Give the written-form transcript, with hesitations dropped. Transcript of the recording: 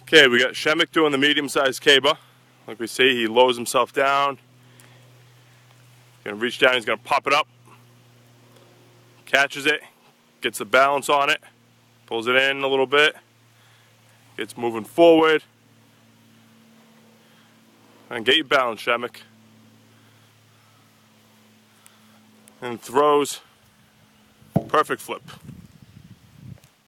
Okay, we got Przemek doing the medium-sized caber. Like we see, he lowers himself down. Gonna reach down, he's gonna pop it up. Catches it, gets the balance on it, pulls it in a little bit, gets moving forward. And get your balance, Przemek. And throws. Perfect flip.